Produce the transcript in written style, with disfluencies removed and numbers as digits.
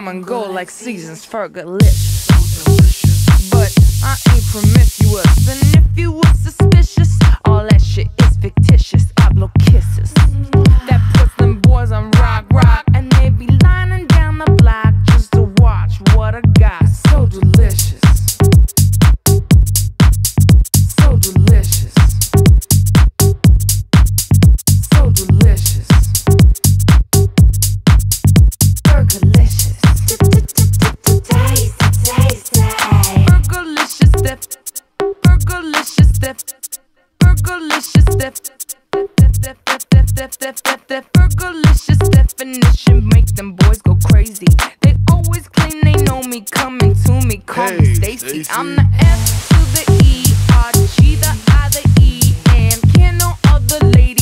come and go like seasons, fergalicious. But I ain't promiscuous, and if you were suspicious, all that shit is fictitious. I blow kisses that puts them boys on rock, and they be lining down the block just to watch what I got. So delicious, so delicious, so delicious, fergalicious, fergalicious step, fergalicious step, fergalicious step. Fergalicious definition make them boys go crazy. They always claim they know me, coming to me, call me Stacy. I'm the F to the E, R, G, the I, the E, and can't no other lady